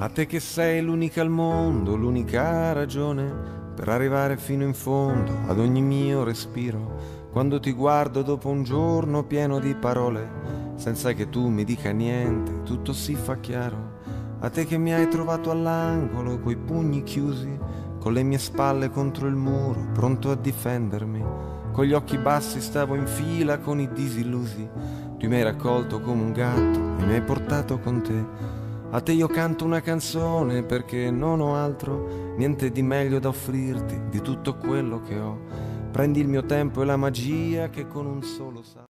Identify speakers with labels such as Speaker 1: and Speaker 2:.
Speaker 1: A te che sei l'unica al mondo, l'unica ragione per arrivare fino in fondo ad ogni mio respiro. Quando ti guardo dopo un giorno pieno di parole, senza che tu mi dica niente, tutto si fa chiaro. A te che mi hai trovato all'angolo, coi pugni chiusi, con le mie spalle contro il muro, pronto a difendermi. Con gli occhi bassi stavo in fila con i disillusi. Tu mi hai raccolto come un gatto e mi hai portato con te. A te io canto una canzone perché non ho altro, niente di meglio da offrirti di tutto quello che ho. Prendi il mio tempo e la magia che con un solo salto